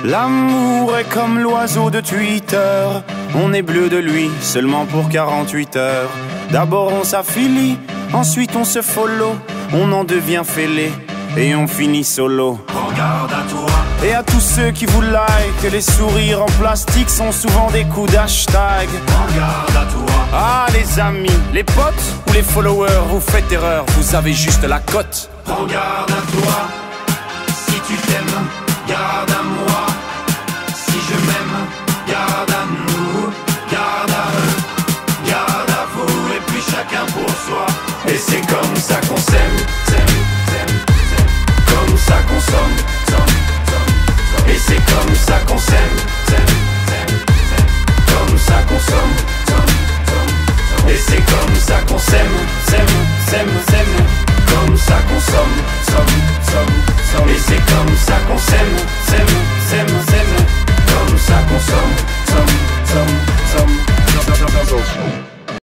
L'amour est comme l'oiseau de Twitter. On est bleu de lui seulement pour 48 heures. D'abord on s'affilie, ensuite on se follow. On en devient fêlé et on finit solo. Prends garde à toi. Et à tous ceux qui vous like, les sourires en plastique sont souvent des coups d'hashtag. Prends garde à toi. Ah les amis, les potes ou les followers, vous faites erreur, vous avez juste la cote. Prends garde à toi. Si tu t'aimes, garde à moi. Si je m'aime, garde à nous. Garde à eux, garde à vous. Et puis chacun pour soi. Et c'est comme ça qu'on s'aime, comme ça qu'on somme, et c'est comme ça qu'on s'aime, comme ça qu'on somme, et c'est comme ça qu'on s'aime, comme ça qu'on somme, et c'est comme ça qu'on s'aime, comme ça qu'on somme.